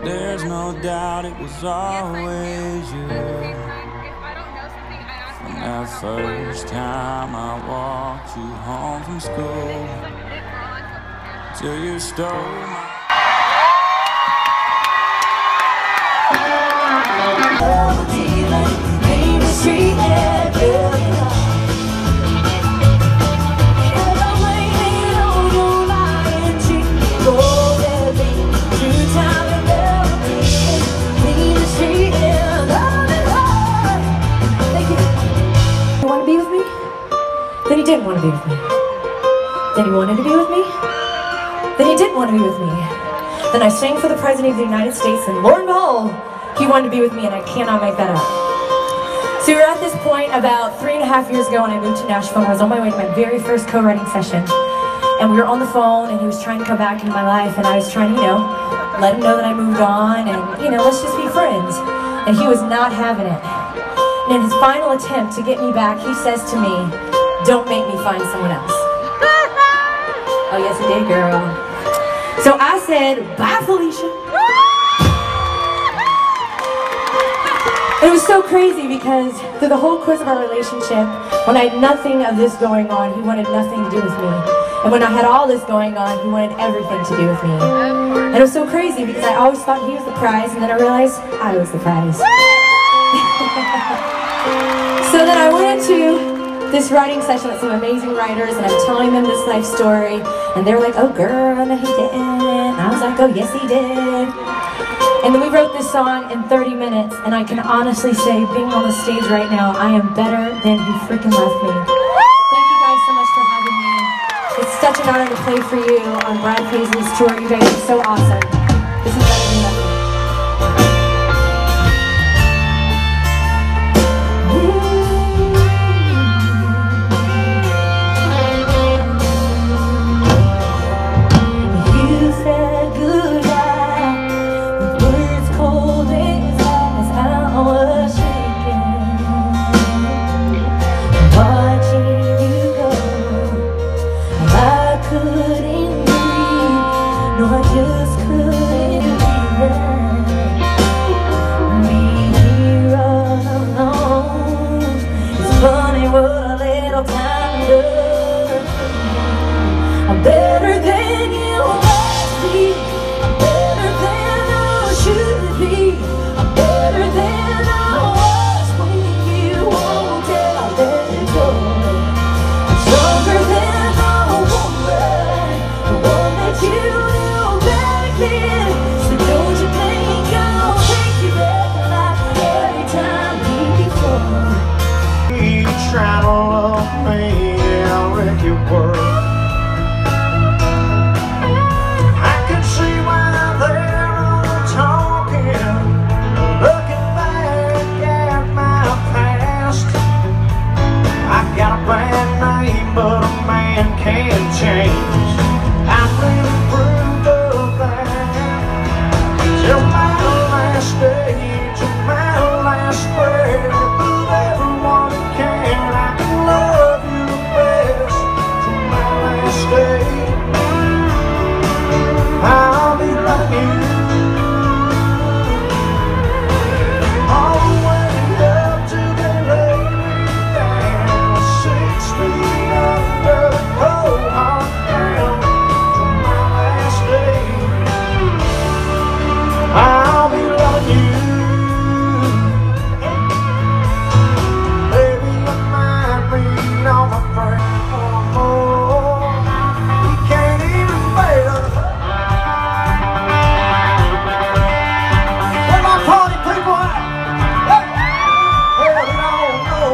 There's no doubt it was always you. From that first time I walked you home from school, till you stole my Then he didn't want to be with me. Then he wanted to be with me. Then he didn't want to be with me. Then I sang for the President of the United States, and lo and behold, he wanted to be with me, and I cannot make that up. So we were at this point about 3.5 years ago when I moved to Nashville, and I was on my way to my very first co-writing session. And we were on the phone, and he was trying to come back into my life, and I was trying to, let him know that I moved on, and, let's just be friends. And he was not having it. And in his final attempt to get me back, he says to me, "Don't make me find someone else." Oh, yes, he did, girl. So I said, "Bye, Felicia." It was so crazy because through the whole course of our relationship, when I had nothing of this going on, he wanted nothing to do with me. And when I had all this going on, he wanted everything to do with me. And it was so crazy because I always thought he was the prize, and then I realized I was the prize. So then I went into this writing session with some amazing writers, and I'm telling them this life story, and they were like, "Oh girl, no he didn't." And I was like, "Oh yes he did." And then we wrote this song in 30 minutes, and I can honestly say, being on the stage right now, I am better than he freaking left me. Thank you guys so much for having me. It's such an honor to play for you on Brad Paisley's tour. You guys are so awesome. This is better than nothing. I'm better than you must be. I'm better than I should be. I'm better than I was when you won't let it go. I'm stronger than the one that you knew back then. So don't you think I'll take you back like every time before? You try to love me, I'll wreck your world. But a man can't change. I'm really proved of that. Till my last day, till my last breath, with everyone who can, I can love you the best. Till my last day, I'll be like you. All the way up to the lake down 6 feet. I'll be like you. Baby, you might be on my friend for more. We can't even bear. Where my party people at? Well, they don't know.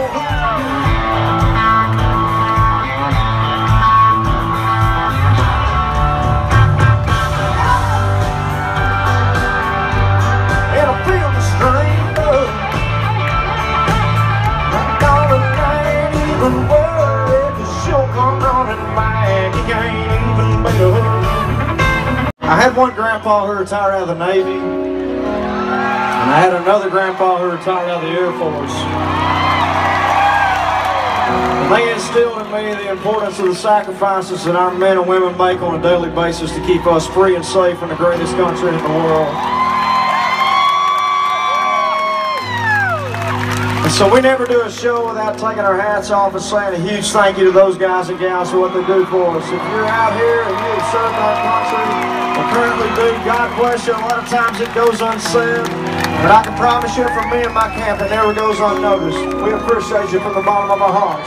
I had one grandpa who retired out of the Navy, and I had another grandpa who retired out of the Air Force. And they instilled in me the importance of the sacrifices that our men and women make on a daily basis to keep us free and safe in the greatest country in the world. So we never do a show without taking our hats off and saying a huge thank you to those guys and gals for what they do for us. If you're out here and you have served our country or currently do, God bless you. A lot of times it goes unsaid, but I can promise you from me and my camp it never goes unnoticed. We appreciate you from the bottom of our hearts.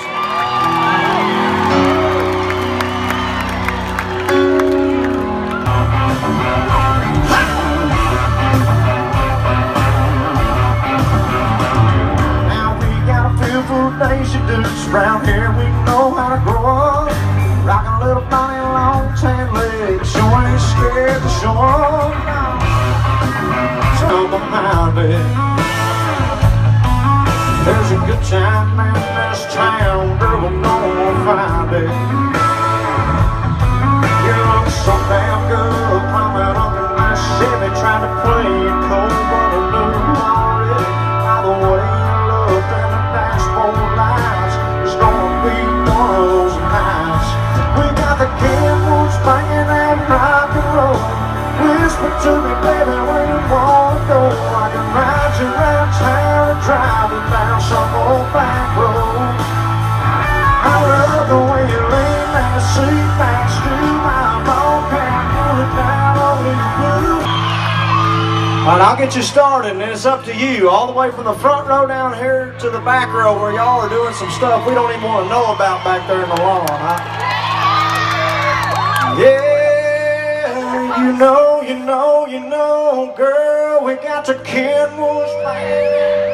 Nation dudes around here, we know how to grow up. Rockin' a little bunny, long tan legs, sure ain't scared to show up. So behind it, there's a good time in this town, girl, we're gonna find it. You look so damn good, climbing up in my Chevy, trying to play it cold, but I knew already by the way you looked and the dashboard lights. It's gonna be one of those nights. We got the Kenwoods banging and rock and roll. Whisper to me, baby, where you wanna go. I can ride you around town and drive you down some old back road. I love the way you lean that seat next to my ball cap, pull it down on you. Alright, I'll get you started, and it's up to you. All the way from the front row down here to the back row where y'all are doing some stuff we don't even want to know about back there in the lawn, huh? Yeah, you know, girl, we got the Kenwoods playing.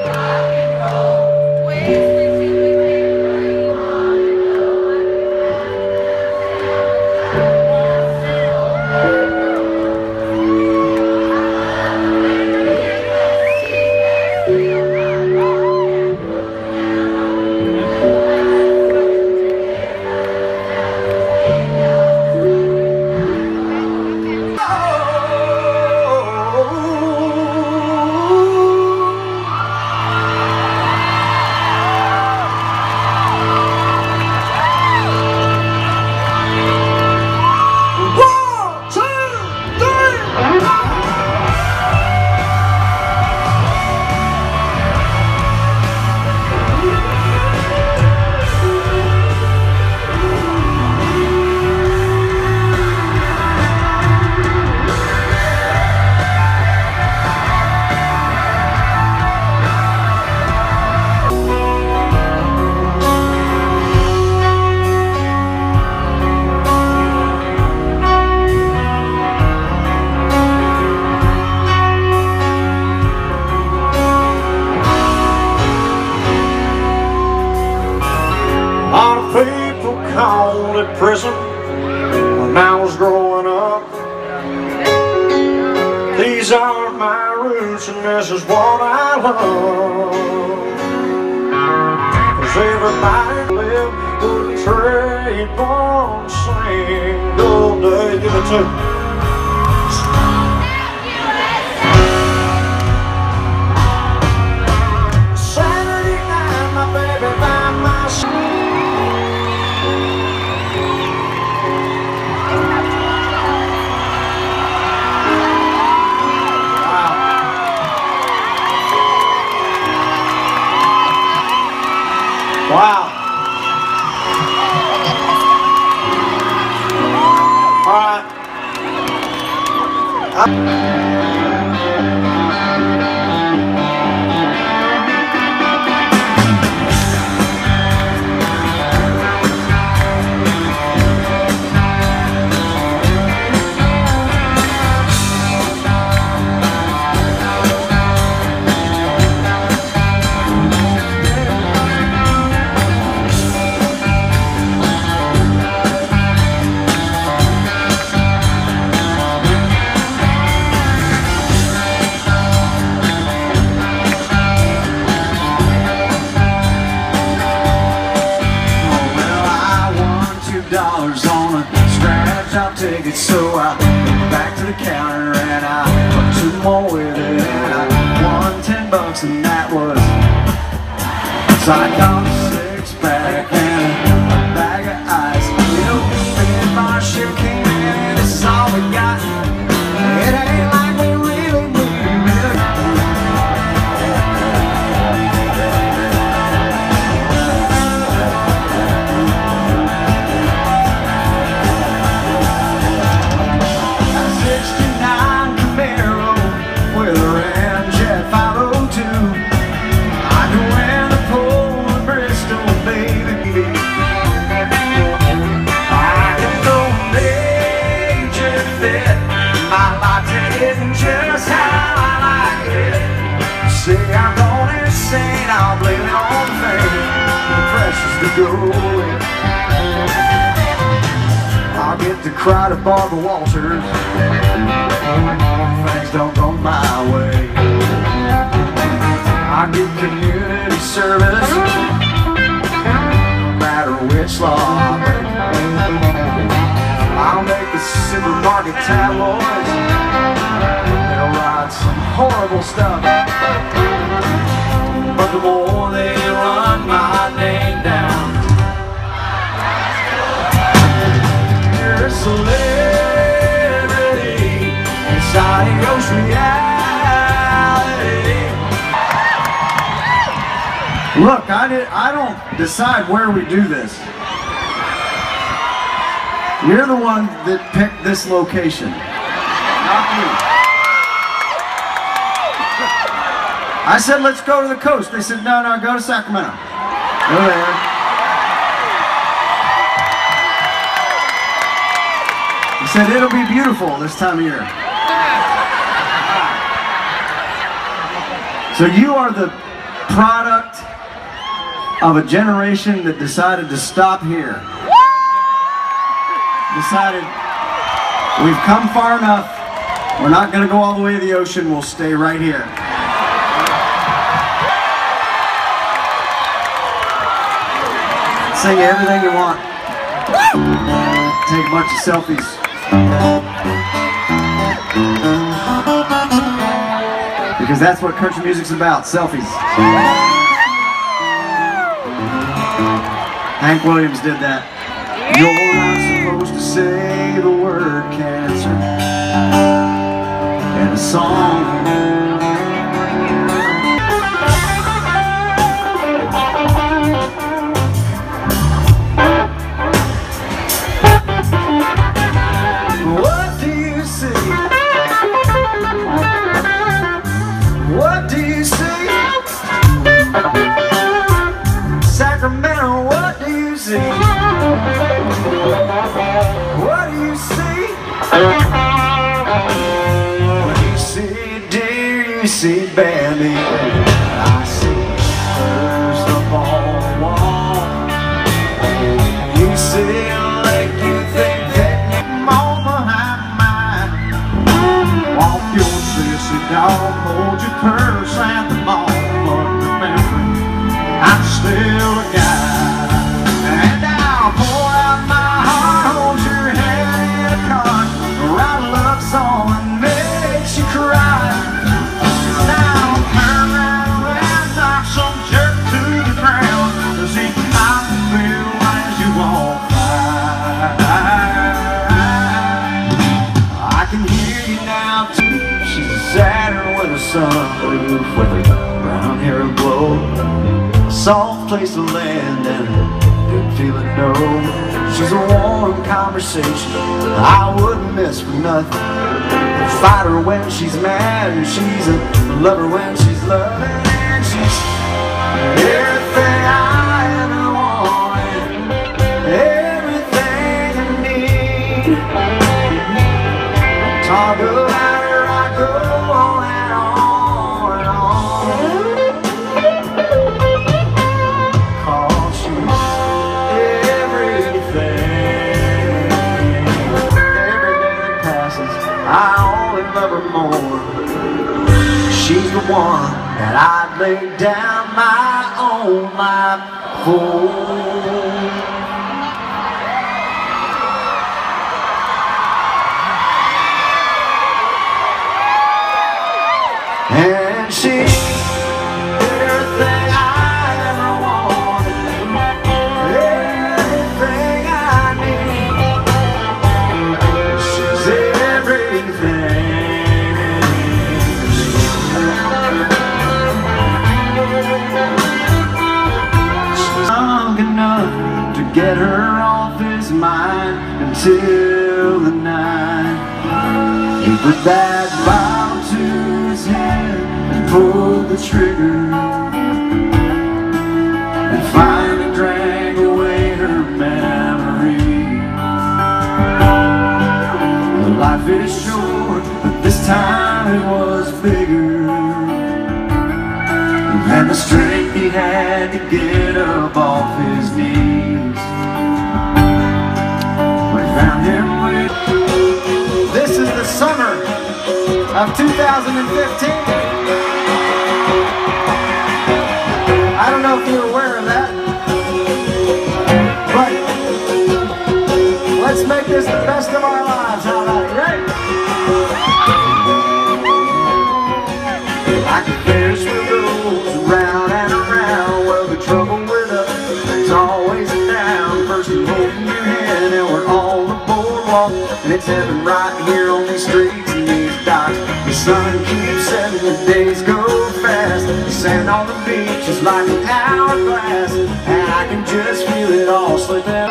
Called it prison when I was growing up. These are my roots and this is what I love. 'Cause everybody lived with a trade one single day. Give it to Saturday night, my baby by my side. Wow. All right. $2 on a scratch, I'll take it. So I went back to the counter and I put 2 more with it, and I won $10 and that was, so I got a 6-pack and a bag of ice. You know, if our ship came in, this is all we got. It ain't like we really need it. to go. I'll get to cry to Barbara Walters. Things don't go my way. I get community service, no matter which law I break. I'll make the supermarket tabloids. They'll write some horrible stuff, but the more they run my name down, you're a celebrity inside Adios reality. Look, I don't decide where we do this. You're the one that picked this location, not me. I said, let's go to the coast. They said, no, go to Sacramento. Go there. He said, it'll be beautiful this time of year. So you are the product of a generation that decided to stop here. Decided, we've come far enough. We're not going to go all the way to the ocean. We'll stay right here. Sing everything you want. Take a bunch of selfies. Because that's what country music's about, selfies. Hank Williams did that. You're not supposed to say the word cancer in a song. What do you see? What do you see? Sacramento, what do you see? What do you see? What do you see, dear? You see Bambi. I see first up on the wall. You see like you think that your mama had mine. Walk your sissy dog, hold your purse at the mall. But remember, I'm still a guy. And I'll pour out my heart, hold your head in a cart, write a love song that makes you cry. Now turn around and knock some jerk to the ground, 'cause he might feel as you walk by. I can hear you now too. She's a Saturn with a sunroof, with her brown hair aglow. A soft place to land and good feeling, no. She's a warm conversation I wouldn't miss for nothing. A fighter when she's mad, and she's a lover when she's loving. And she's everything I ever wanted, everything I need. Talk about her, I go on and on and on. 'Cause she's everything. Every day that passes, I only love her more. She's the one that I'd lay down my own life for. And she's everything I ever wanted, everything I need. She's everything. She's young enough to get her off his mind until the night he put that bottle to his head and pulled the trigger and finally drank away her memory. Life is short, but this time it was bigger, and the strength he had to get up off his knees. of 2015. I don't know if you're aware of that, but let's make this the best of our lives. How about it, right? Like a Ferris wheel goes around and around, well, the trouble with us, there's always a down. First we're holding your hand and we're on the boardwalk, and it's heaven right here on these streets and these docks. The sun keeps setting, the days go fast. The sand on the beach is like an hourglass, and I can just feel it all slipping.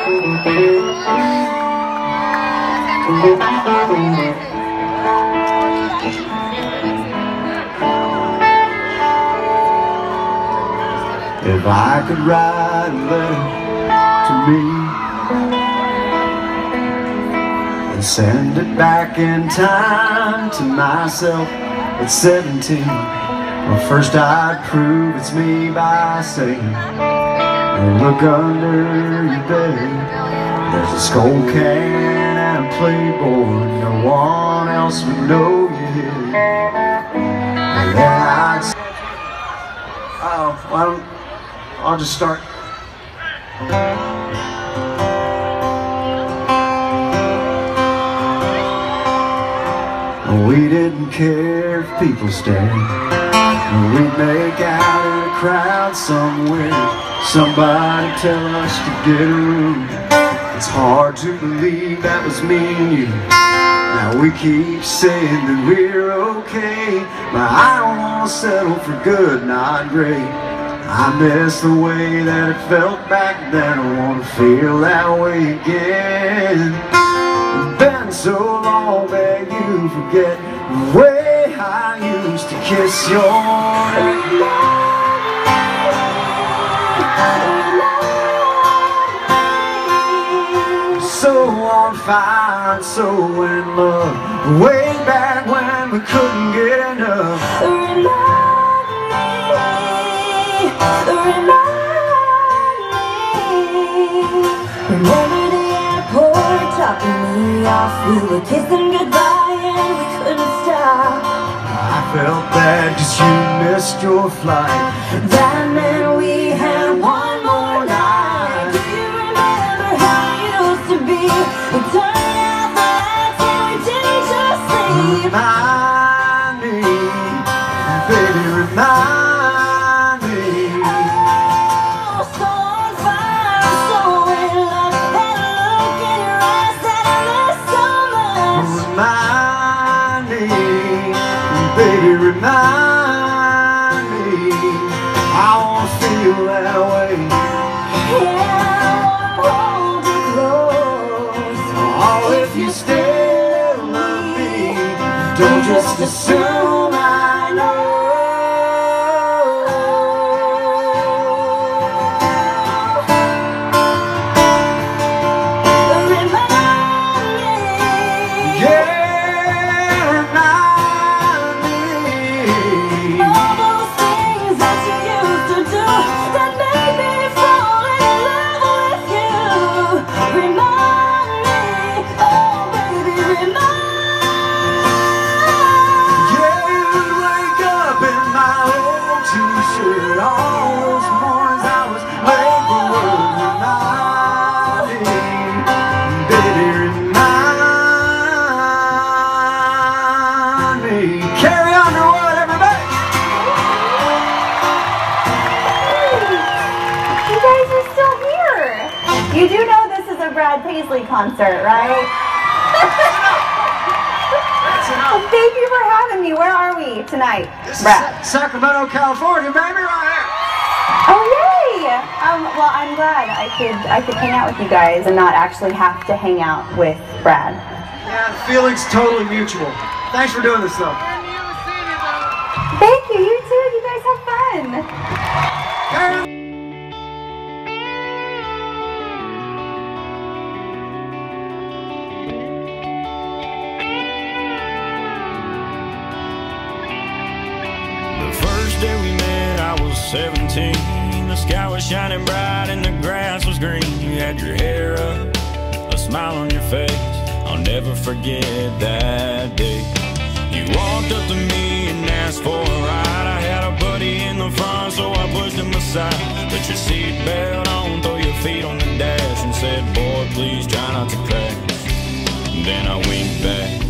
If I could write a letter to me and send it back in time to myself at 17, well, first I'd prove it's me by saying, well, look under your bed, there's a skull can and a Playboy, no one else would know you hid it. And then I'd say, oh, well, I'll just start. We didn't care if people stared. We'd make out in a crowd somewhere. Somebody tell us to get a room. It's hard to believe that was me and you. Now we keep saying that we're okay, but I don't want to settle for good, not great. I miss the way that it felt back then. I want to feel that way again. It's been so long that you forget the way I used to kiss your neck. So on fire and so in love, way back when we couldn't get enough. Remember the airport dropping me off. We were kissing goodbye and we couldn't stop. I felt bad cause you missed your flight. That meant we had one more night. Do you remember how it used to be? We turned out the lights and we didn't just sleep. Remind me, baby, remind me. Oh, so on fire, so in love. That look in your eyes that I miss so much. Remind me, baby, remind me. I wanna feel that way. Yeah, I wanna hold you close. Oh, if you still love me, don't just assume I know. Yeah, remind me. All those things that you used to do that made me fall in love with you. Remind me, oh baby, remind. Yeah, you'd wake up in my old t-shirt. All those mornings I was late for work. Remind me, baby, remind me. Carrie Underwood, everybody. You guys are still here. You do know this is a Brad Paisley concert, right? Thank you for having me. Where are we tonight, Brad? Sacramento, California, baby, right here. Oh, yay! Well, I'm glad I could hang out with you guys and not actually have to hang out with Brad. Yeah, the feeling's totally mutual. Thanks for doing this, though. Thank you. You too. You guys have fun. Carrie. The first day we met, I was 17. The sky was shining bright and the grass was green. You had your hair up, a smile on your face. I'll never forget that day. You walked up to me and asked for a ride. I had a buddy in the front, so I pushed him aside. Put your seatbelt on, throw your feet on the dash, and said, boy, please try not to crash. Then I winked back